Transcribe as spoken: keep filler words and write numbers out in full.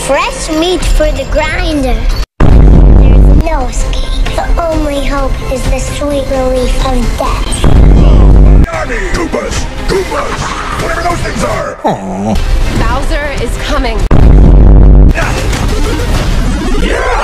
fresh meat for the grinder. There's no escape. The only hope is the sweet relief of death. Nani! Koopas! Koopas! Whatever those things are! Aww. Bowser is coming. Yeah!